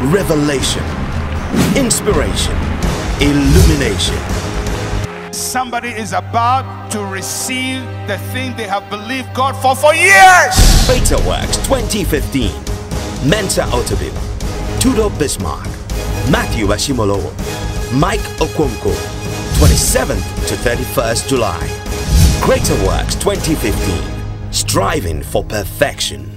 revelation, inspiration, illumination. Somebody is about to receive the thing they have believed God for years. Greater Works 2015. Mensa Otabil, Tudor Bismarck, Matthew Ashimolowo, Mike Okonkwo, 27th to 31st July. Greater Works 2015. Striving for perfection.